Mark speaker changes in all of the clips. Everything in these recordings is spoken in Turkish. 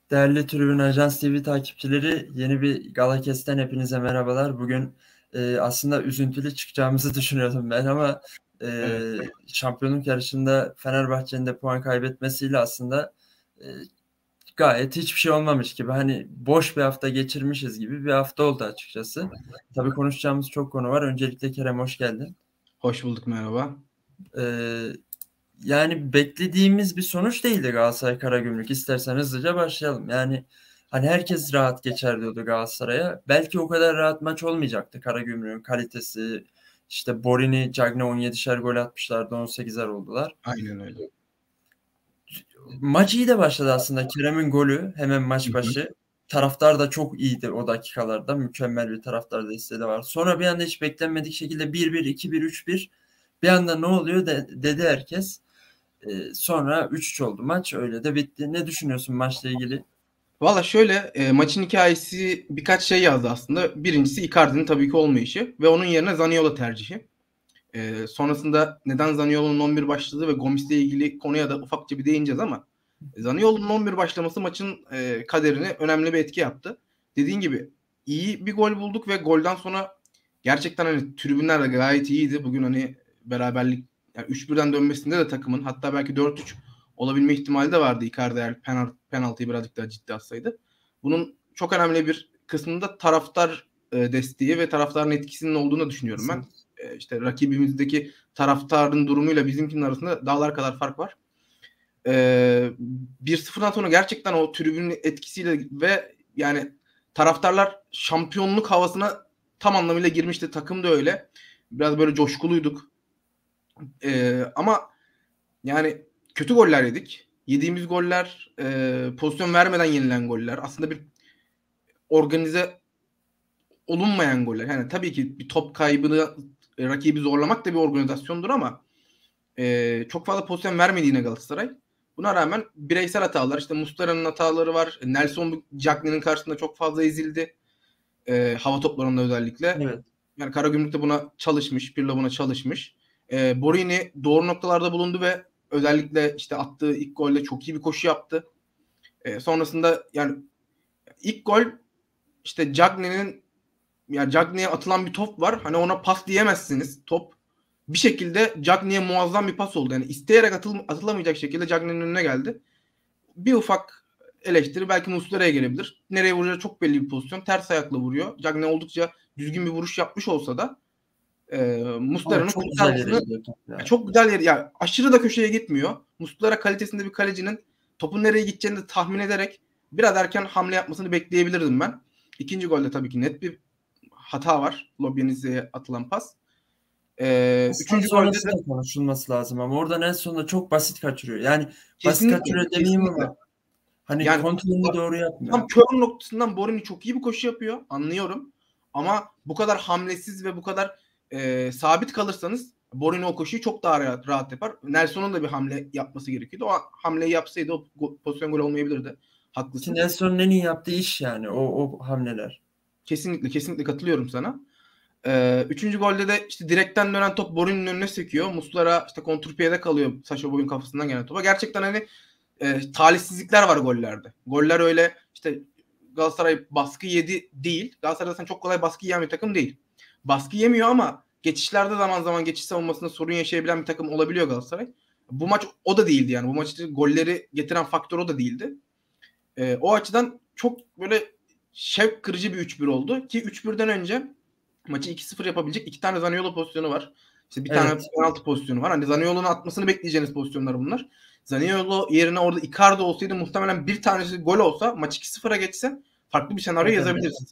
Speaker 1: Değerli Tribün Ajans TV takipçileri, yeni bir Galakest'ten hepinize merhabalar. Bugün aslında üzüntülü çıkacağımızı düşünüyordum ben ama
Speaker 2: Evet.
Speaker 1: şampiyonluk yarışında Fenerbahçe'nin de puan kaybetmesiyle aslında e, gayet hiçbir şey olmamış gibi, hani boş bir hafta geçirmişiz gibi bir hafta oldu açıkçası. Tabii konuşacağımız çok konu var. Öncelikle Kerem, hoş geldin.
Speaker 2: Hoş bulduk, merhaba.
Speaker 1: E, Yani beklediğimiz bir sonuç değildi Galatasaray Karagümrük. İstersen hızlıca başlayalım. Yani hani herkes rahat geçer diyordu Galatasaray'a. Belki o kadar rahat maç olmayacaktı. Karagümrük'ün kalitesi, işte Borini, Cagne 17'şer gol atmışlardı, 18'er oldular.
Speaker 2: Aynen öyle.
Speaker 1: Maç iyi de başladı aslında. Kerem'in golü hemen maç
Speaker 2: Hı hı.
Speaker 1: başı. Taraftar da çok iyiydi o dakikalarda. Mükemmel bir taraftar desteği de var. Sonra bir anda hiç beklenmedik şekilde 1-1, 2-1, 3-1. Bir anda ne oluyor dedi herkes. Sonra 3-3 oldu maç. Öyle de bitti. Ne düşünüyorsun maçla ilgili?
Speaker 2: Valla şöyle, maçın hikayesi birkaç şey yazdı aslında. Birincisi Icardi'nin tabii ki olmayışı ve onun yerine Zaniolo tercihi. Sonrasında neden Zaniolo'nun 11 başladığı ve Gomis'le ilgili konuya da ufakça bir değineceğiz ama Zaniolo'nun 11 başlaması maçın kaderine önemli bir etki yaptı. Dediğin gibi iyi bir gol bulduk ve golden sonra gerçekten hani tribünler de gayet iyiydi. Bugün hani beraberlik, yani 3-1'den dönmesinde de takımın, hatta belki 4-3 olabilme ihtimali de vardı Icardi eğer penaltıyı birazcık daha ciddi atsaydı. Bunun çok önemli bir kısmında taraftar desteği ve taraftarın etkisinin olduğunu düşünüyorum ben. İşte rakibimizdeki taraftarın durumuyla bizimkinin arasında dağlar kadar fark var. 1-0'dan sonra gerçekten o tribünün etkisiyle ve yani taraftarlar şampiyonluk havasına tam anlamıyla girmişti. Takım da öyle. Biraz böyle coşkuluyduk. Ama yani kötü goller yedik. Yediğimiz goller pozisyon vermeden yenilen goller. Aslında bir organize olunmayan goller. Yani tabii ki bir top kaybını rakibi zorlamak da bir organizasyondur ama çok fazla pozisyon vermediğine Galatasaray. Buna rağmen bireysel hatalar, işte Muslera'nın hataları var. Nelson Cagney'in karşısında çok fazla ezildi. Hava toplarında özellikle.
Speaker 1: Evet.
Speaker 2: Yani Karagümrük de buna çalışmış. Pirlo buna çalışmış. Borini doğru noktalarda bulundu ve özellikle işte attığı ilk golde çok iyi bir koşu yaptı. Sonrasında yani ilk gol işte Cagney'e atılan bir top var. Hani ona pas diyemezsiniz. Top bir şekilde Cagney'e muazzam bir pas oldu. Yani isteyerek atılamayacak şekilde Cagney'in önüne geldi. Bir ufak eleştiri belki Muslera'ya gelebilir. Nereye vuracağı çok belli bir pozisyon. Ters ayakla vuruyor. Cagney oldukça düzgün bir vuruş yapmış olsa da
Speaker 1: Ama
Speaker 2: Muslera'nın
Speaker 1: çok güzel yere
Speaker 2: kurtarmasını
Speaker 1: gidiyor top ya.
Speaker 2: çok güzel yer. Yani aşırı da köşeye gitmiyor. Muslera kalitesinde bir kalecinin topun nereye gideceğini de tahmin ederek biraz erken hamle yapmasını bekleyebilirdim ben. İkinci golde tabii ki net bir hata var. Lobyaniz'e atılan pas.
Speaker 1: Aslında
Speaker 2: Üçüncü golde de
Speaker 1: sonrasında konuşulması lazım ama orada Nelson'da çok basit kaçırıyor. Yani basit
Speaker 2: kesinlikle,
Speaker 1: kaçırıyor demeyeyim
Speaker 2: kesinlikle.
Speaker 1: ama hani
Speaker 2: Yani
Speaker 1: kontrolünü doğru yapmıyor.
Speaker 2: tam kör noktasından Borini çok iyi bir koşu yapıyor. Anlıyorum. Ama bu kadar hamlesiz ve bu kadar sabit kalırsanız Borini o koşuyu çok daha rahat yapar. Nelson'un da bir hamle yapması gerekiyordu. O hamleyi yapsaydı o pozisyon gol olmayabilirdi.
Speaker 1: Ki
Speaker 2: Haklısın.
Speaker 1: Nelson'un en iyi yaptığı iş yani o hamleler.
Speaker 2: Kesinlikle, kesinlikle katılıyorum sana. Üçüncü golde de işte direkten dönen top Borini'nin önüne sekiyor. Muslera işte kontrpiyede kalıyor Sacha Boey'un kafasından gelen topa. Gerçekten hani talihsizlikler var gollerde. Goller öyle işte Galatasaray baskı yedi değil. Galatasaray zaten çok kolay baskı yiyen bir takım değil. Baskı yemiyor ama geçişlerde zaman zaman geçiş savunmasında sorun yaşayabilen bir takım olabiliyor Galatasaray. Bu maç o da değildi yani. Bu maçta golleri getiren faktör o da değildi. O açıdan çok böyle şevk kırıcı bir 3-1 oldu. Ki 3-1'den önce maçı 2-0 yapabilecek iki tane Zaniolo pozisyonu var. İşte bir tane
Speaker 1: Evet.
Speaker 2: penaltı pozisyonu var. Hani Zaniolo'nun atmasını bekleyeceğiniz pozisyonlar bunlar. Zaniolo yerine orada Icardi olsaydı muhtemelen bir tanesi gol olsa maç 2-0'a geçse farklı bir senaryo
Speaker 1: Evet.
Speaker 2: yazabiliriz.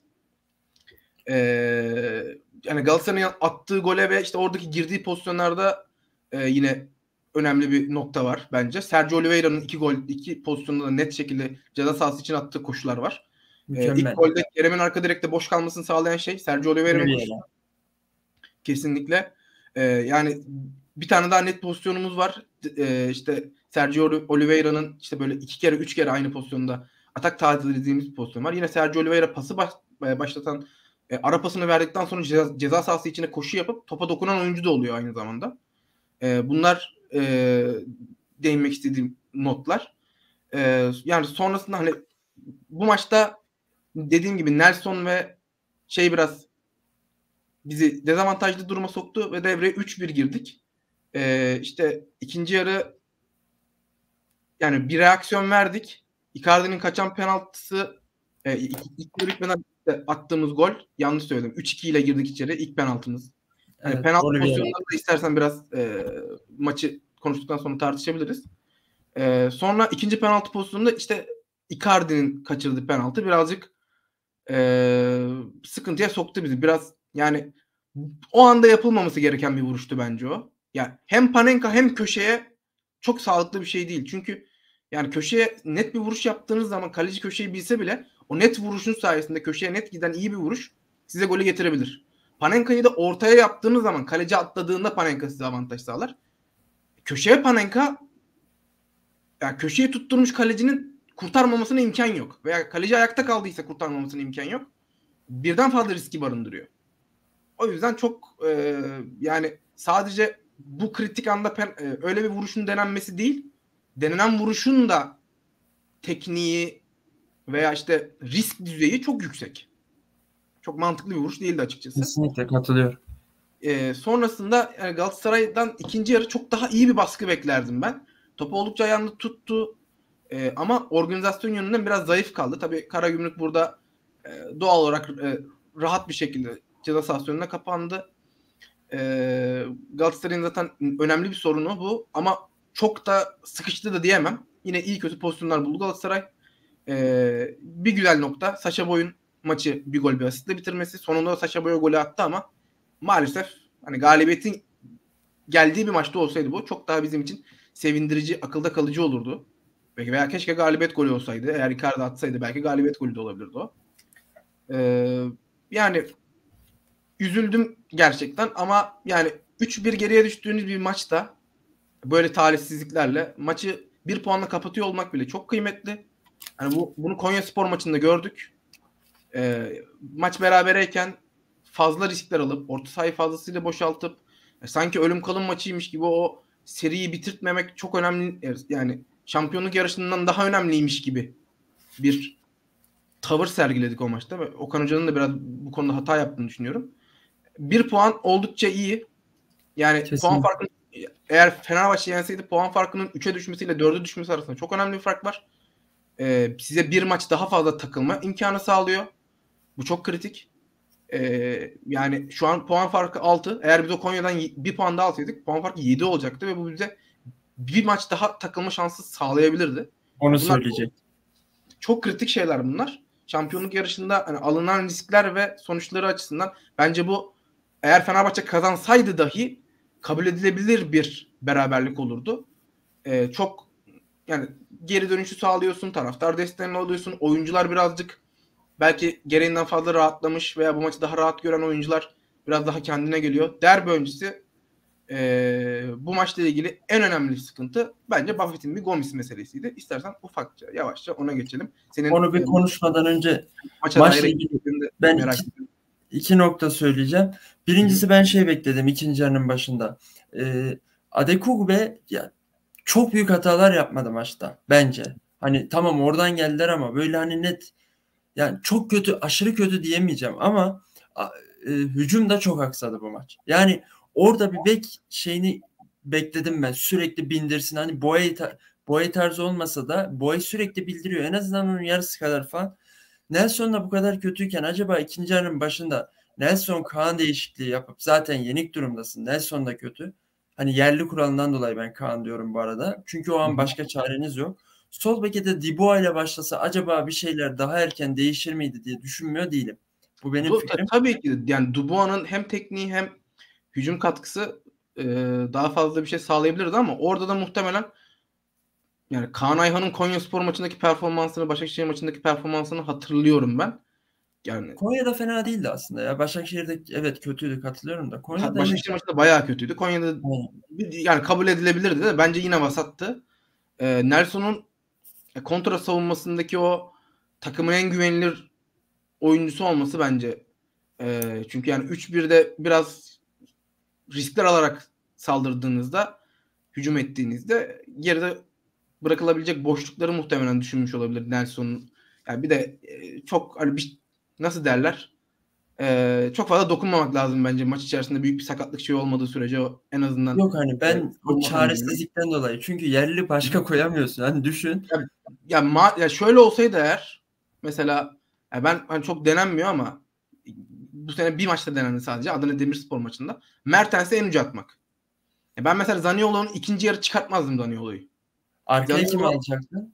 Speaker 2: Yani Galatasaray'ın attığı gole ve işte oradaki girdiği pozisyonlarda yine önemli bir nokta var bence. Sergio Oliveira'nın iki pozisyonunda da net şekilde ceza sahası için attığı koşular var. İlk
Speaker 1: Mükemmel.
Speaker 2: golde Kerem'in arka direkte boş kalmasını sağlayan şey Sergio Oliveira'nın koşusu.
Speaker 1: Riviera.
Speaker 2: Kesinlikle. Yani bir tane daha net pozisyonumuz var. İşte Sergio Oliveira'nın işte böyle 2 kere 3 kere aynı pozisyonda atak taciz dediğimiz bir pozisyon var. Yine Sergio Oliveira pası başlatan ara pasını verdikten sonra ceza sahası içine koşu yapıp topa dokunan oyuncu da oluyor aynı zamanda. Bunlar değinmek istediğim notlar. Yani sonrasında hani bu maçta dediğim gibi Nelson ve biraz bizi dezavantajlı duruma soktu ve devreye 3-1 girdik. İşte ikinci yarı yani bir reaksiyon verdik. Icardi'nin kaçan penaltısı ilk yarı bitmeden attığımız gol. Yanlış söyledim. 3-2 ile girdik içeri. İlk penaltımız. Yani
Speaker 1: Evet,
Speaker 2: penaltı
Speaker 1: Olivier.
Speaker 2: pozisyonları da istersen biraz maçı konuştuktan sonra tartışabiliriz. Sonra ikinci penaltı pozisyonunda işte Icardi'nin kaçırdığı penaltı birazcık sıkıntıya soktu bizi. Biraz yani o anda yapılmaması gereken bir vuruştu bence o. Yani hem Panenka hem köşeye çok sağlıklı bir şey değil. Çünkü yani köşeye net bir vuruş yaptığınız zaman kaleci köşeyi bilse bile o net vuruşun sayesinde köşeye net giden iyi bir vuruş size golü getirebilir. Panenka'yı da ortaya yaptığınız zaman kaleci atladığında Panenka size avantaj sağlar. Köşeye Panenka yani köşeyi tutturmuş kalecinin kurtarmamasına imkan yok. Veya kaleci ayakta kaldıysa kurtarmamasına imkan yok. Birden fazla riski barındırıyor. O yüzden çok yani sadece bu kritik anda öyle bir vuruşun denenmesi değil, denenen vuruşun da tekniği veya işte risk düzeyi çok yüksek. Çok mantıklı bir vuruş değildi açıkçası.
Speaker 1: Kesinlikle katılıyorum.
Speaker 2: Sonrasında yani Galatasaray'dan ikinci yarı çok daha iyi bir baskı beklerdim ben. Topu oldukça ayağında tuttu. Ama organizasyon yönünden biraz zayıf kaldı. Tabii Karagümrük burada doğal olarak rahat bir şekilde ceza sahasına kapandı. Galatasaray'ın zaten önemli bir sorunu bu. Ama çok da sıkıştı da diyemem. Yine iyi kötü pozisyonlar buldu Galatasaray. Bir güzel nokta Sacha Boey'un maçı bir gol bir asistle bitirmesi. Sonunda Sacha Boey golü attı ama maalesef hani galibiyetin geldiği bir maçta olsaydı bu çok daha bizim için sevindirici, akılda kalıcı olurdu. Veya keşke galibiyet golü olsaydı. Eğer Icardi atsaydı belki galibiyet golü de olabilirdi o. Yani üzüldüm gerçekten ama yani 3-1 geriye düştüğünüz bir maçta böyle talihsizliklerle maçı 1 puanla kapatıyor olmak bile çok kıymetli. Yani bunu Konyaspor maçında gördük. Maç berabereyken fazla riskler alıp orta sahayı fazlasıyla boşaltıp sanki ölüm kalım maçıymış gibi o seriyi bitirtmemek çok önemli. Yani şampiyonluk yarışından daha önemliymiş gibi bir tavır sergiledik o maçta ve Okan Hoca'nın da biraz bu konuda hata yaptığını düşünüyorum. 1 puan oldukça iyi. Yani
Speaker 1: Kesinlikle.
Speaker 2: puan farkı eğer Fenerbahçe yenseydi puan farkının 3'e düşmesiyle 4'e düşmesi arasında çok önemli bir fark var. Size bir maç daha fazla takılma imkanı sağlıyor. Bu çok kritik. Yani şu an puan farkı 6. Eğer biz o Konya'dan bir puan daha alsaydık puan farkı 7 olacaktı ve bu bize bir maç daha takılma şansı sağlayabilirdi.
Speaker 1: Onu
Speaker 2: Bunlar
Speaker 1: söyleyecek.
Speaker 2: çok kritik şeyler bunlar. Şampiyonluk yarışında hani alınan riskler ve sonuçları açısından bence bu eğer Fenerbahçe kazansaydı dahi kabul edilebilir bir beraberlik olurdu. Çok yani geri dönüşü sağlıyorsun, taraftar desteğini alıyorsun, oyuncular birazcık belki gereğinden fazla rahatlamış veya bu maçı daha rahat gören oyuncular biraz daha kendine geliyor. Derbi öncesi bu maçla ilgili en önemli sıkıntı bence Buffett'in bir Gomis meselesiydi. İstersen ufakça yavaşça ona geçelim. Senin
Speaker 1: Onu bir konuşmadan önce
Speaker 2: maça
Speaker 1: maçla
Speaker 2: dair
Speaker 1: ilgili ben iki nokta söyleyeceğim. Birincisi ben bekledim ikinci yarının başında. Adekugbe ya çok büyük hatalar yapmadı maçta bence. Hani tamam oradan geldiler ama böyle hani net yani çok kötü, aşırı kötü diyemeyeceğim ama hücum da çok aksadı bu maç. Yani orada bir bek şeyini bekledim ben. Sürekli bindirsin. Hani Boye tarzı olmasa da Boye sürekli bildiriyor. En azından onun yarısı kadar falan. Nelson da bu kadar kötüyken acaba ikinci yarının başında Nelson Kaan değişikliği yapıp zaten yenik durumdasın. Nelson da kötü. Hani yerli kuralından dolayı ben Kaan diyorum bu arada. Çünkü o an başka çareniz yok. Sol beke de Dubois ile başlasa acaba bir şeyler daha erken değişir miydi diye düşünmüyor değilim. Bu benim fikrim.
Speaker 2: Tabii ki yani Dubois'un hem tekniği hem hücum katkısı daha fazla bir şey sağlayabilirdi ama orada da muhtemelen yani Kaan Ayhan'ın Konyaspor maçındaki performansını, Başakşehir maçındaki performansını hatırlıyorum ben. Yani
Speaker 1: Konya'da fena değildi aslında ya. Başakşehir'de evet kötüydü katılıyorum da. Konya'da
Speaker 2: Başakşehir maçında bayağı kötüydü. Konya'da yani kabul edilebilirdi de bence yine vasattı. Nelson'un kontra savunmasındaki o takımın en güvenilir oyuncusu olması bence çünkü yani 3-1'de biraz riskler alarak saldırdığınızda hücum ettiğinizde geride bırakılabilecek boşlukları muhtemelen düşünmüş olabilir Nelson'un Yani bir de çok hani nasıl derler? Çok fazla dokunmamak lazım bence maç içerisinde büyük bir sakatlık şey olmadığı sürece en azından
Speaker 1: Yok hani ben o
Speaker 2: savunma kalecinin.
Speaker 1: çaresizlikten dolayı. Çünkü yerli başka koyamıyorsun. Hani düşün.
Speaker 2: Ya şöyle olsaydı eğer mesela ben hani çok denenmiyor ama bu sene bir maçta denendi sadece Adana Demirspor maçında. Mertens'e en ucu atmak. Ben mesela Zaniolo'nun ikinci yarı çıkartmazdım Zaniolo'yu.
Speaker 1: Arkaya kim
Speaker 2: Zaniolo
Speaker 1: alacaktı?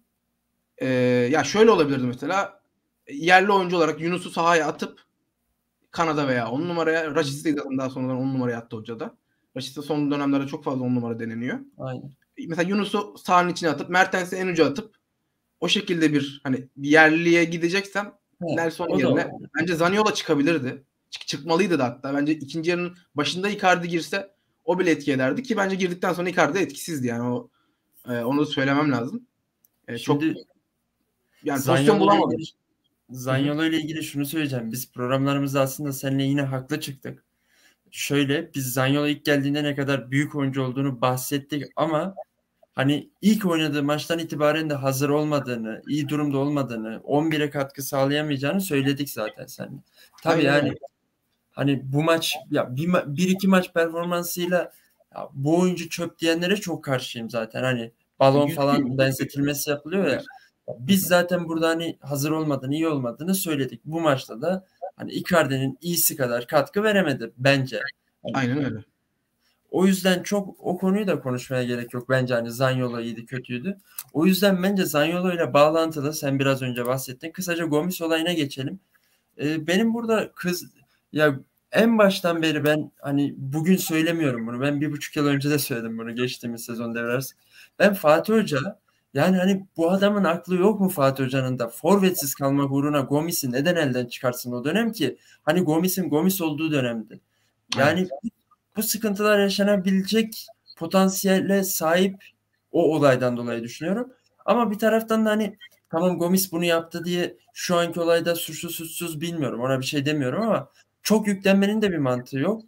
Speaker 2: ya şöyle olabilirdi mesela yerli oyuncu olarak Yunus'u sahaya atıp Kanada veya 10 numaraya Raşit'i daha sonradan 10 numaraya attı hoca da. Raşit'e son dönemlerde çok fazla 10 numara deneniyor.
Speaker 1: Aynen.
Speaker 2: Mesela Yunus'u sahanın içine atıp Mertens'i en uca atıp o şekilde bir yerliye gideceksem
Speaker 1: He,
Speaker 2: Nelson
Speaker 1: o da
Speaker 2: yerine
Speaker 1: olabilir.
Speaker 2: bence Zaniolo çıkabilirdi. Çıkmalıydı da hatta. Bence ikinci yarının başında Icardi girse o bile etki ederdi ki bence girdikten sonra Icardi etkisizdi yani onu da söylemem lazım. Çok
Speaker 1: Şimdi
Speaker 2: yani pozisyon
Speaker 1: Zaniolo ile
Speaker 2: bulamadı.
Speaker 1: ilgili
Speaker 2: Hı hı.
Speaker 1: Zaniolo ile ilgili şunu söyleyeceğim. Biz programlarımızda aslında seninle yine haklı çıktık. Şöyle biz Zaniolo ilk geldiğinde ne kadar büyük oyuncu olduğunu bahsettik ama hani ilk oynadığı maçtan itibaren de hazır olmadığını, iyi durumda olmadığını, 11'e katkı sağlayamayacağını söyledik zaten seninle. Tabii
Speaker 2: Aynen öyle.
Speaker 1: yani hani bu maç ya bir iki maç performansıyla ya bu oyuncu çöp diyenlere çok karşıyım zaten. Hani balon falan benzetilmesi yapılıyor ya. Biz zaten burada hani hazır olmadığını, iyi olmadığını söyledik. Bu maçta da hani Icardi'nin iyisi kadar katkı veremedi bence. Hani
Speaker 2: Aynen öyle.
Speaker 1: o yüzden çok o konuyu da konuşmaya gerek yok. Bence hani Zaniolo iyiydi, kötüydü. O yüzden bence Zaniolo ile bağlantılı sen biraz önce bahsettin. Kısaca Gomis olayına geçelim. Benim burada ya en baştan beri ben hani bugün söylemiyorum bunu. Ben 1,5 yıl önce de söyledim bunu geçtiğimiz sezon devre arası. Ben Fatih Hoca yani hani bu adamın aklı yok mu Fatih Hoca'nın da forvetsiz kalmak uğruna Gomis'i neden elden çıkarsın o dönem ki? Hani Gomis'in Gomis olduğu dönemdi. Yani
Speaker 2: Evet.
Speaker 1: bu sıkıntılar yaşanabilecek potansiyele sahip o olaydan dolayı düşünüyorum. Ama bir taraftan da hani tamam Gomis bunu yaptı diye şu anki olayda suçlu suçsuz bilmiyorum. Ona bir şey demiyorum ama çok yüklenmenin de bir mantığı yok.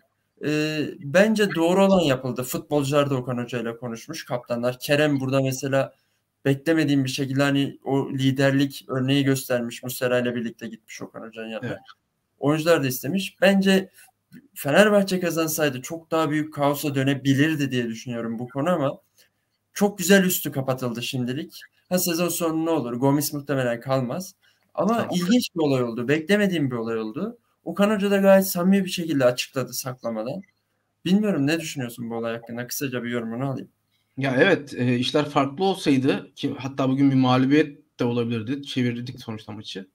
Speaker 1: Bence doğru olan yapıldı. Futbolcular da Okan Hoca ile konuşmuş. Kaptanlar. Kerem burada mesela beklemediğim bir şekilde hani o liderlik örneği göstermiş. Muslera ile birlikte gitmiş Okan Hoca'nın yanına.
Speaker 2: Evet.
Speaker 1: Oyuncular da istemiş. Bence Fenerbahçe kazansaydı çok daha büyük kaosa dönebilirdi diye düşünüyorum bu konu ama çok güzel üstü kapatıldı şimdilik. Ha sezon sonu ne olur? Gomis muhtemelen kalmaz. Ama
Speaker 2: Tamam.
Speaker 1: ilginç bir olay oldu. Beklemediğim bir olay oldu. Okan Hoca da gayet samimi bir şekilde açıkladı saklamadan. Bilmiyorum ne düşünüyorsun bu olay hakkında? Kısaca bir yorumunu alayım.
Speaker 2: Ya evet işler farklı olsaydı ki hatta bugün bir mağlubiyet de olabilirdi. Çevirdik sonuçta maçı.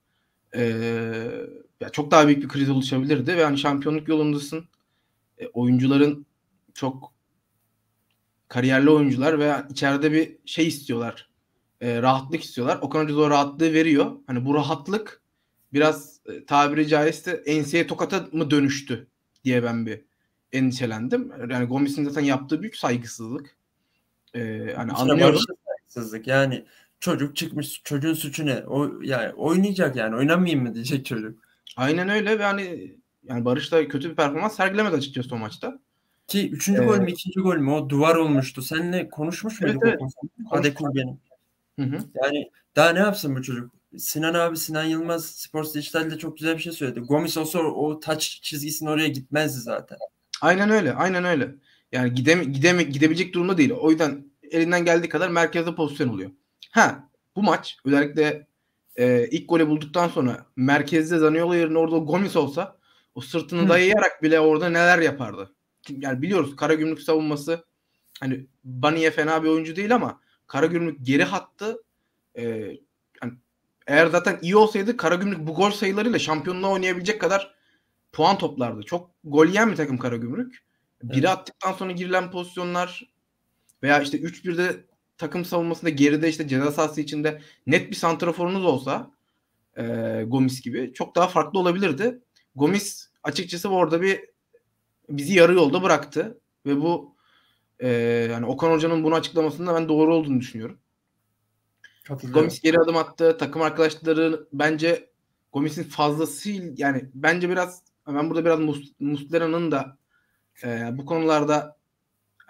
Speaker 2: Ya çok daha büyük bir kriz oluşabilirdi ve hani şampiyonluk yolundasın. Oyuncuların çok kariyerli oyuncular veya içeride bir şey istiyorlar. Rahatlık istiyorlar. Okan Hoca da o rahatlığı veriyor. Hani bu rahatlık biraz tabiri caizse enseye tokata mı dönüştü diye ben bir endişelendim. Yani Gomis'in zaten yaptığı büyük saygısızlık. Hani
Speaker 1: Bir kere
Speaker 2: anlıyorum.
Speaker 1: Barış'a saygısızlık. Yani çocuk çıkmış. Çocuğun suçu ne? O yani oynayacak yani. Oynamayayım mı diyecek çocuk.
Speaker 2: Aynen öyle ve hani yani Barış da kötü bir performans sergilemedi açıkçası o maçta.
Speaker 1: Ki üçüncü gol
Speaker 2: Ee,
Speaker 1: mü ikinci gol mü o duvar olmuştu. Seninle konuşmuş
Speaker 2: evet
Speaker 1: muyduk o
Speaker 2: evet
Speaker 1: konuyu?
Speaker 2: konuştuk.
Speaker 1: Adekulbe'nin.
Speaker 2: Hı hı.
Speaker 1: Yani daha ne yapsın bu çocuk? Sinan abi Sinan Yılmaz Spor Dijital'de çok güzel bir şey söyledi. Gomis olsa o taç çizgisinin oraya gitmezdi zaten.
Speaker 2: Aynen öyle. Aynen öyle. Yani gidebilecek durumda değil. O yüzden elinden geldiği kadar merkezde pozisyon oluyor. Bu maç özellikle ilk golü bulduktan sonra merkezde Zaniolo yerine orada Gomis olsa o sırtını
Speaker 1: Hı.
Speaker 2: dayayarak bile orada neler yapardı. Yani biliyoruz Karagümrük savunması hani Baniye fena bir oyuncu değil ama Karagümrük geri hattı e, yani eğer zaten iyi olsaydı Karagümrük bu gol sayılarıyla şampiyonluğa oynayabilecek kadar puan toplardı. Çok gol yiyen bir takım Karagümrük. Biri
Speaker 1: Evet.
Speaker 2: attıktan sonra girilen pozisyonlar veya işte 3-1'de takım savunmasında geride işte ceza sahası içinde net bir santraforunuz olsa Gomis gibi çok daha farklı olabilirdi. Gomis açıkçası orada bizi yarı yolda bıraktı ve bu yani Okan Hoca'nın bunu açıklamasında ben doğru olduğunu düşünüyorum.
Speaker 1: Katılıyorum.
Speaker 2: Gomis geri adım attı. Takım arkadaşları bence Gomis'in fazlası yani bence biraz ben burada biraz Muslera'nın da bu konularda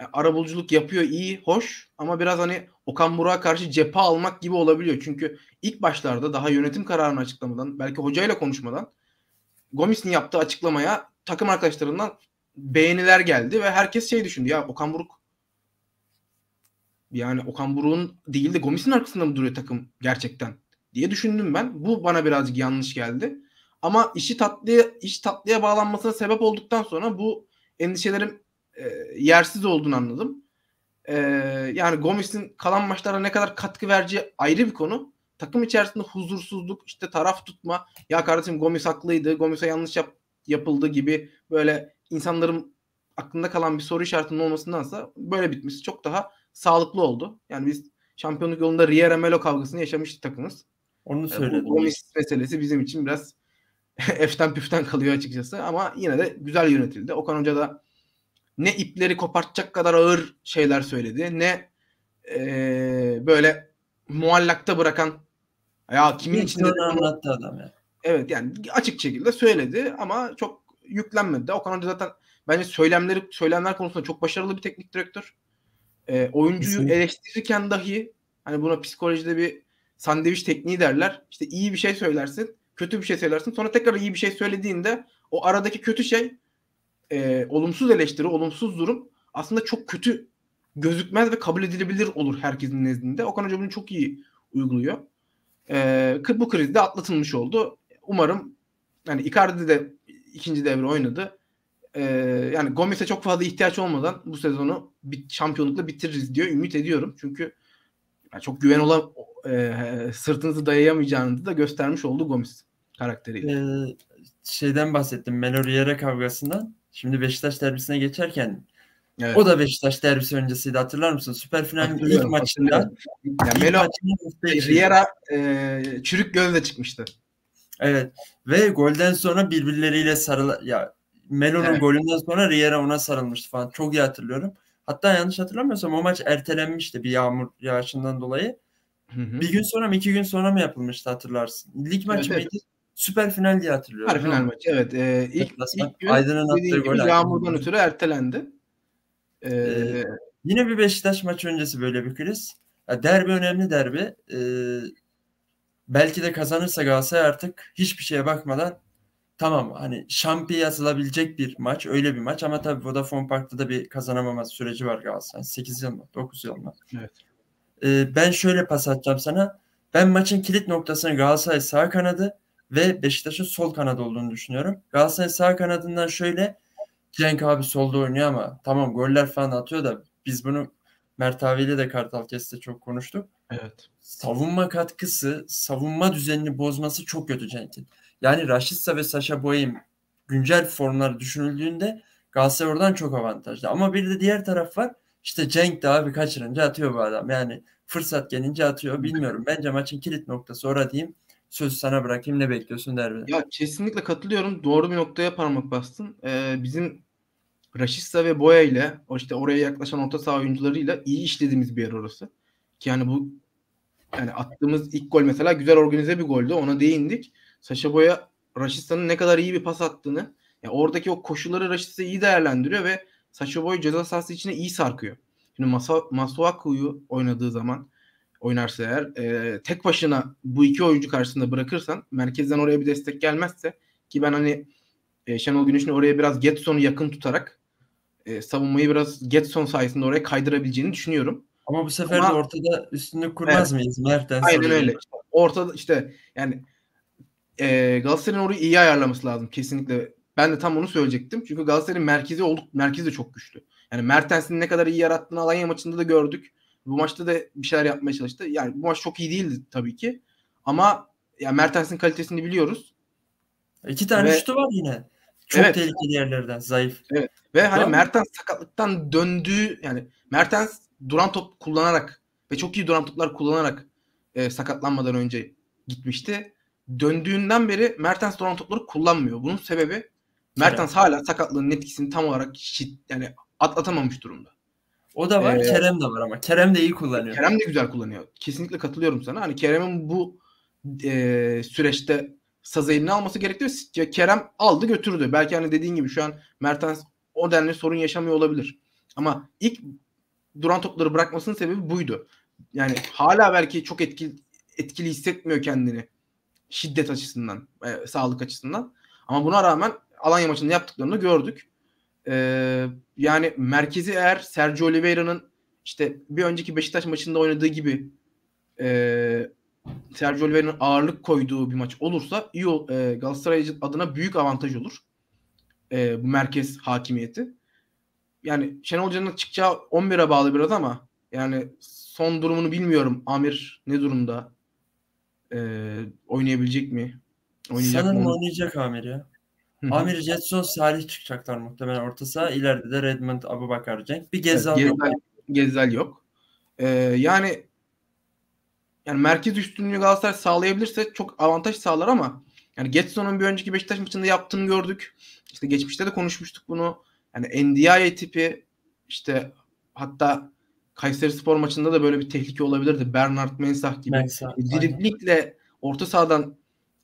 Speaker 2: arabuluculuk yapıyor, iyi, hoş ama biraz hani Okan Buruk'a karşı cephe almak gibi olabiliyor. Çünkü ilk başlarda daha yönetim kararını açıklamadan, belki hocayla konuşmadan Gomis'in yaptığı açıklamaya takım arkadaşlarından beğeniler geldi ve herkes şey düşündü, ya Okan Buruk, yani Okan Buruk'un değil de Gomis'in arkasında mı duruyor takım gerçekten diye düşündüm ben. Bu bana birazcık yanlış geldi. Ama iş tatlıya bağlanmasına sebep olduktan sonra bu endişelerim yersiz olduğunu anladım. Yani Gomis'in kalan maçlara ne kadar katkı vereceği ayrı bir konu. Takım içerisinde huzursuzluk, işte taraf tutma, ya kardeşim Gomis haklıydı, Gomis'e yanlış yapıldı gibi böyle insanların aklında kalan bir soru işaretinin olmasındansa böyle bitmesi çok daha sağlıklı oldu. Yani biz şampiyonluk yolunda Riera Melo kavgasını yaşamıştık takımız.
Speaker 1: Onu
Speaker 2: Bu
Speaker 1: söyledim.
Speaker 2: Gomis meselesi bizim için biraz eften püften kalıyor açıkçası ama yine de güzel yönetildi. Okan Hoca da ne ipleri kopartacak kadar ağır şeyler söyledi, ne böyle muallakta bırakan, ya kimin içinde
Speaker 1: Onu anlattı adam ya.
Speaker 2: evet yani açık şekilde söyledi ama çok yüklenmedi. Okan Hoca zaten bence söylemler konusunda çok başarılı bir teknik direktör. Oyuncuyu
Speaker 1: Kesinlikle.
Speaker 2: eleştirirken dahi hani buna psikolojide bir sandviç tekniği derler. İşte iyi bir şey söylersin, kötü bir şey söylersin. Sonra tekrar iyi bir şey söylediğinde o aradaki kötü şey, olumsuz eleştiri, olumsuz durum aslında çok kötü gözükmez ve kabul edilebilir olur herkesin nezdinde. Okan Hoca bunu çok iyi uyguluyor. Bu kriz de atlatılmış oldu. Umarım yani Icardi de ikinci devre oynadı. Yani Gomis'e çok fazla ihtiyaç olmadan bu sezonu bir şampiyonlukla bitiririz diyor. Ümit ediyorum. Çünkü yani çok güven olan sırtınızı dayayamayacağını da göstermiş oldu Gomis karakteriyle.
Speaker 1: Şeyden bahsettim. Melo Riera kavgasından. Şimdi Beşiktaş derbisine geçerken
Speaker 2: Evet.
Speaker 1: o da Beşiktaş derbisi öncesiydi. Hatırlar mısın? Süper Final'in ilk maçında
Speaker 2: yani Melo Riera çürük gözle çıkmıştı.
Speaker 1: Evet. Ve golden sonra birbirleriyle ya Melo'nun golünden sonra Riera ona sarılmıştı falan. Çok iyi hatırlıyorum. Hatta yanlış hatırlamıyorsam o maç ertelenmişti bir yağmur yağışından dolayı.
Speaker 2: Hı.
Speaker 1: Bir gün sonra mı 2 gün sonra mı yapılmıştı hatırlarsın. Lig maçı mıydı? Süper final diye hatırlıyorum.
Speaker 2: Süper final maçı evet. İlk gün
Speaker 1: Aydın'ın attığı
Speaker 2: dediğin
Speaker 1: gol.
Speaker 2: gibi yağmurdan ötürü ertelendi.
Speaker 1: Yine bir Beşiktaş maçı öncesi böyle bir kriz. Ya derbi önemli derbi. Belki de kazanırsa Galatasaray artık hiçbir şeye bakmadan tamam hani şampiyon yazılabilecek bir maç, öyle bir maç ama tabii Vodafone Park'ta da bir kazanamama süreci var Galatasaray. 8 yıl mı? 9 yıl mı?
Speaker 2: Evet.
Speaker 1: Ben şöyle pas atacağım sana. Ben maçın kilit noktasını Galatasaray sağ kanadı ve Beşiktaş'ın sol kanadı olduğunu düşünüyorum. Galatasaray sağ kanadından şöyle Cenk abi solda oynuyor ama tamam goller falan atıyor da biz bunu Mert abiyle de Kartal Kes'te çok konuştuk.
Speaker 2: Evet.
Speaker 1: Savunma katkısı, savunma düzenini bozması çok kötü Cenk'in. Yani Rashica ve Sacha Boey'in güncel formları düşünüldüğünde Galatasaray oradan çok avantajlı. Ama bir de diğer taraf var. İşte Cenk de abi kaçırınca atıyor bu adam. Yani fırsat gelince atıyor. Bilmiyorum. Bence maçın kilit noktası orada diyeyim. Sözü sana bırakayım. Ne bekliyorsun derbide?
Speaker 2: Ya kesinlikle katılıyorum. Doğru bir noktaya parmak bastın. Bizim Rashica ve Boya ile işte oraya yaklaşan orta saha oyuncularıyla iyi işlediğimiz bir yer orası. Ki yani bu yani attığımız ilk gol mesela güzel organize bir goldü. Ona değindik. Sacha Boya Rashica'nın ne kadar iyi bir pas attığını, yani oradaki o koşuları Rashica iyi değerlendiriyor ve Sacha Boy ceza sahası içine iyi sarkıyor. Şimdi Masuaku'yu oynadığı zaman oynarsa eğer tek başına bu iki oyuncu karşısında bırakırsan merkezden oraya bir destek gelmezse ki ben hani Şenol Güneş'in oraya biraz Getson'u yakın tutarak savunmayı biraz Getson sayesinde oraya kaydırabileceğini düşünüyorum.
Speaker 1: Ama bu sefer de ortada üstünlük kurmaz mıyız? Mertens
Speaker 2: Aynen öyle. Ortada işte yani Galatasaray'ın orayı iyi ayarlaması lazım kesinlikle. Ben de tam onu söyleyecektim. Çünkü Galatasaray'ın merkezi de çok güçlü. Yani Mertens'in ne kadar iyi yarattığını Alanya maçında da gördük. Bu maçta da bir şeyler yapmaya çalıştı. Yani bu maç çok iyi değildi tabii ki. Ama ya Mertens'in kalitesini biliyoruz.
Speaker 1: 2 tane şutu var yine. Çok tehlikeli yerlerden. Zayıf.
Speaker 2: Evet. Ve hani Mertens sakatlıktan döndüğü yani Mertens duran top kullanarak ve çok iyi duran toplar kullanarak sakatlanmadan önce gitmişti. Döndüğünden beri Mertens duran topları kullanmıyor. Bunun sebebi Mertens hala sakatlığının etkisini tam olarak yani atlatamamış durumda.
Speaker 1: O da var. Kerem de var ama. Kerem de iyi kullanıyor.
Speaker 2: Kerem de güzel kullanıyor. Kesinlikle katılıyorum sana. Hani Kerem'in bu süreçte sazı eline alması gerekiyor. Kerem aldı götürdü. Belki hani dediğin gibi şu an Mertens o denli sorun yaşamıyor olabilir. Ama ilk duran topları bırakmasının sebebi buydu. Yani hala belki çok etkili hissetmiyor kendini şiddet açısından, sağlık açısından. Ama buna rağmen Alanya maçında yaptıklarını gördük. Yani merkezi eğer Sergio Oliveira'nın işte bir önceki Beşiktaş maçında oynadığı gibi Sergio Oliveira'nın ağırlık koyduğu bir maç olursa Galatasaray adına büyük avantaj olur. Bu merkez hakimiyeti. Yani Şenol Hoca'nın çıkacağı 11'e bağlı biraz ama yani son durumunu bilmiyorum. Amir ne durumda? Oynayabilecek mi? Oynayacak mı?
Speaker 1: Sanırım oynayacak Amir ya. Amir, Jetson, Salih çıkacaklar muhtemelen orta saha. İleride de Redmond, Abubakar, Cenk. Bir Gezzal yok.
Speaker 2: Gezzal yok. Yani merkez üstünlüğü Galatasaray sağlayabilirse çok avantaj sağlar ama yani Getson'un bir önceki Beşiktaş maçında yaptığını gördük. İşte geçmişte de konuşmuştuk bunu. Yani Ndiaye tipi işte hatta Kayserispor maçında da böyle bir tehlike olabilirdi. Bernard Mensah gibi. Driblikle orta sahadan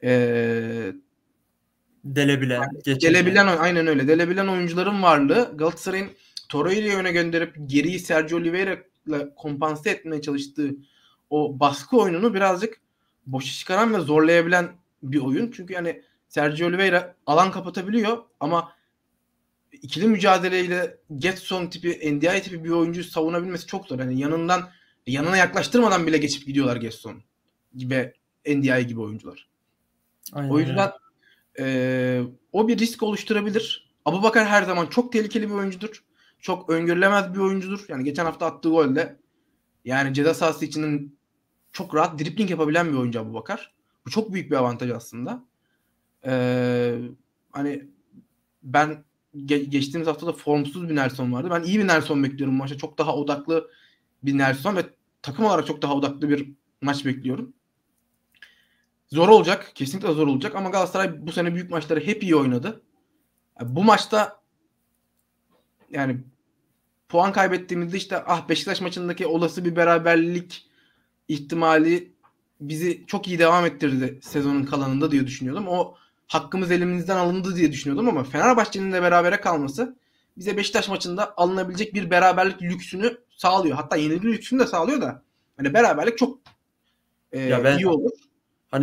Speaker 1: delebilen,
Speaker 2: aynen öyle. Delebilen oyuncuların varlığı Galatasaray'ın Torreira'yı öne gönderip geriyi Sergio Oliveira'la kompanse etmeye çalıştığı o baskı oyununu birazcık boşa çıkaran ve zorlayabilen bir oyun. Çünkü yani Sergio Oliveira alan kapatabiliyor ama ikili mücadeleyle Getson tipi, Ndiaye tipi bir oyuncuyu savunabilmesi çok zor. Yani yanına yaklaştırmadan bile geçip gidiyorlar Getson gibi, Ndiaye gibi oyuncular.
Speaker 1: Aynen
Speaker 2: o yüzden o bir risk oluşturabilir. Abubakar her zaman çok tehlikeli bir oyuncudur. Çok öngörülemez bir oyuncudur. Yani geçen hafta attığı golde yani ceza sahası içinin çok rahat dribling yapabilen bir oyuncu Abubakar. Bu çok büyük bir avantaj aslında. Hani ben geçtiğimiz hafta da formsuz bir Nelson vardı. Ben iyi bir Nelson bekliyorum maça. Çok daha odaklı bir Nelson ve takım olarak çok daha odaklı bir maç bekliyorum. Zor olacak. Kesinlikle zor olacak ama Galatasaray bu sene büyük maçları hep iyi oynadı. Bu maçta yani puan kaybettiğimizde işte Beşiktaş maçındaki olası bir beraberlik ihtimali bizi çok iyi devam ettirdi sezonun kalanında diye düşünüyordum. O hakkımız elimizden alındı diye düşünüyordum ama Fenerbahçe'nin de berabere kalması bize Beşiktaş maçında alınabilecek bir beraberlik lüksünü sağlıyor. Hatta yenilgi lüksünü de sağlıyor da hani beraberlik çok iyi olur.
Speaker 1: Hani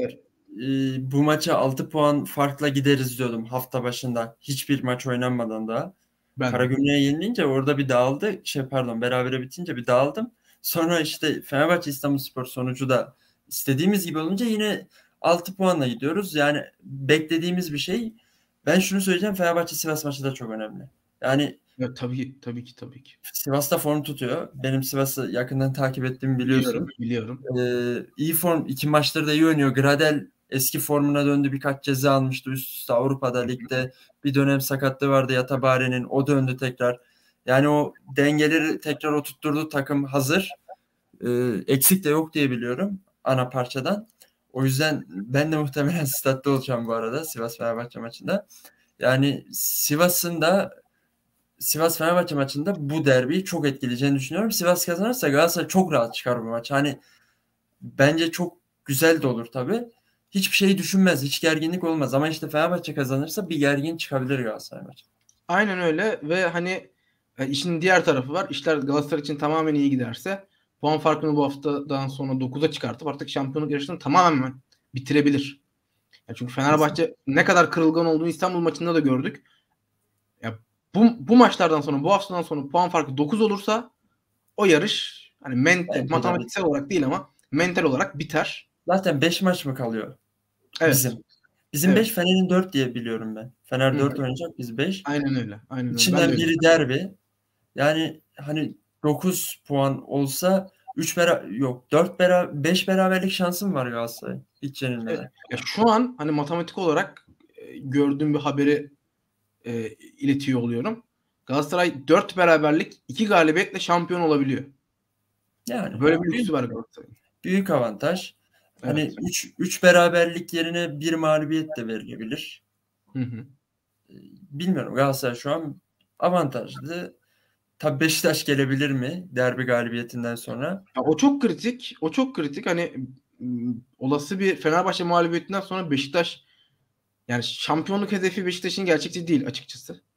Speaker 1: bu maça 6 puan farkla gideriz diyordum hafta başında. Hiçbir maç oynanmadan daha. Karagümrük'e yenilince orada bir dağıldı. Berabere bitince bir dağıldım. Sonra işte Fenerbahçe İstanbulspor sonucu da istediğimiz gibi olunca yine 6 puanla gidiyoruz. Yani beklediğimiz bir şey. Ben şunu söyleyeceğim. Fenerbahçe Sivas maçı da çok önemli. Yani
Speaker 2: ya, tabii ki.
Speaker 1: Sivas'ta form tutuyor. Benim Sivas'ı yakından takip ettiğimi biliyorsun.
Speaker 2: Biliyorum.
Speaker 1: İyi form. 2 maçları da iyi oynuyor. Gradel eski formuna döndü. Birkaç ceza almıştı üst üste Avrupa'da, ligde. Bir dönem sakatlığı vardı Yatabare'nin. O döndü tekrar. Yani o dengeleri tekrar oturtturdu. Takım hazır. Eksik de yok diye biliyorum ana parçadan. O yüzden ben de muhtemelen statta olacağım bu arada Sivas-Fenerbahçe maçında. Yani Sivas-Fenerbahçe maçında bu derbiyi çok etkileyeceğini düşünüyorum. Sivas kazanırsa Galatasaray çok rahat çıkar bu maç. Hani bence çok güzel de olur tabii. Hiçbir şey düşünmez. Hiç gerginlik olmaz. Ama işte Fenerbahçe kazanırsa bir gergin çıkabilir Galatasaray maçı.
Speaker 2: Aynen öyle ve hani işin diğer tarafı var. İşler Galatasaray için tamamen iyi giderse puan farkını bu haftadan sonra 9'a çıkartıp artık şampiyonluk yarışını tamamen bitirebilir. Çünkü Fenerbahçe ne kadar kırılgan olduğunu İstanbul maçında da gördük. Ya bu maçlardan sonra, bu haftadan sonra puan farkı 9 olursa o yarış hani matematiksel olarak değil ama mental olarak biter.
Speaker 1: Zaten 5 maç mı kalıyor? Evet. Bizim 5, Fener'in 4 diye biliyorum ben. Fener 4 oynayacak, biz 5.
Speaker 2: Aynen öyle.
Speaker 1: İçinden biri derbi. Yani hani 9 puan olsa 5 beraberlik şansım var Galatasaray. Hiç yenilmeden.
Speaker 2: Ya şu an hani matematik olarak gördüğüm bir haberi iletiyor oluyorum. Galatasaray 4 beraberlik 2 galibiyetle şampiyon olabiliyor.
Speaker 1: Yani
Speaker 2: böyle bir lüksü var Galatasaray'ın.
Speaker 1: Büyük avantaj. Hani 3 beraberlik yerine 1 mağlubiyet de verilebilir. Bilmiyorum, Galatasaray şu an avantajlı. Tabii Beşiktaş gelebilir mi derbi galibiyetinden sonra?
Speaker 2: Ya o çok kritik. Hani olası bir Fenerbahçe mağlubiyetinden sonra Beşiktaş yani şampiyonluk hedefi Beşiktaş'ın gerçekçi değil açıkçası. Hani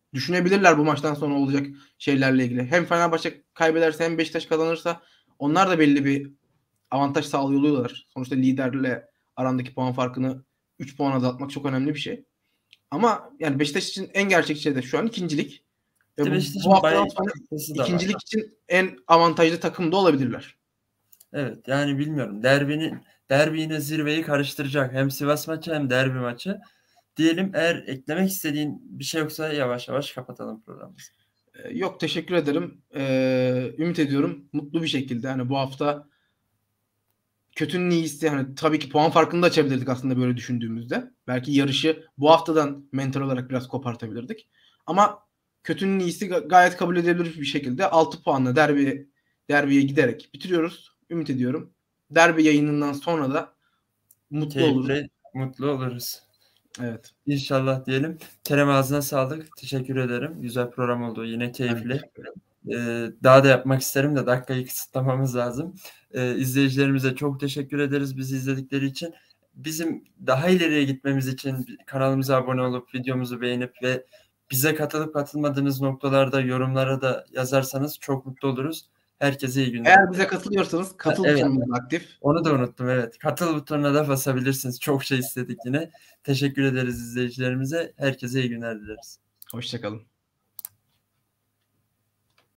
Speaker 2: düşünebilirler bu maçtan sonra olacak şeylerle ilgili. Hem Fenerbahçe kaybederse hem Beşiktaş kazanırsa onlar da belli bir avantaj sağlıyorlar. Sonuçta liderle arandaki puan farkını 3 puan azaltmak çok önemli bir şey. Ama yani Beşiktaş için en gerçekçi şey de şu an ikincilik. Ve
Speaker 1: İşte
Speaker 2: bu
Speaker 1: Beşiktaş'ın
Speaker 2: haftadan
Speaker 1: bayağı
Speaker 2: sonra
Speaker 1: sıkıntısı da var.
Speaker 2: ikincilik için en avantajlı takım da olabilirler.
Speaker 1: Evet yani bilmiyorum. Derbi yine zirveyi karıştıracak. Hem Sivas maçı hem derbi maçı. Diyelim, eğer eklemek istediğin bir şey yoksa yavaş yavaş kapatalım programımızı.
Speaker 2: Yok, teşekkür ederim. Ümit ediyorum mutlu bir şekilde. Hani bu hafta kötünün iyisi, hani tabii ki puan farkını da açabilirdik aslında böyle düşündüğümüzde. Belki yarışı bu haftadan mental olarak biraz kopartabilirdik. Ama kötünün iyisi gayet kabul edilebilir bir şekilde 6 puanla derbiye giderek bitiriyoruz. Ümit ediyorum. Derbi yayınından sonra da mutlu oluruz.
Speaker 1: Keyifli, mutlu oluruz.
Speaker 2: Evet.
Speaker 1: İnşallah diyelim. Kerem, ağzına sağlık. Teşekkür ederim. Güzel program oldu. Yine keyifli. Daha da yapmak isterim de dakikayı kısıtlamamız lazım. İzleyicilerimize çok teşekkür ederiz bizi izledikleri için. Bizim daha ileriye gitmemiz için kanalımıza abone olup videomuzu beğenip ve bize katılıp katılmadığınız noktalarda yorumlara da yazarsanız çok mutlu oluruz. Herkese iyi günler.
Speaker 2: Eğer bize katılıyorsanız katıl butonumuz aktif.
Speaker 1: Onu da unuttum, evet. Katıl butonuna da basabilirsiniz. Çok şey istedik yine. Teşekkür ederiz izleyicilerimize. Herkese iyi günler dileriz.
Speaker 2: Hoşçakalın.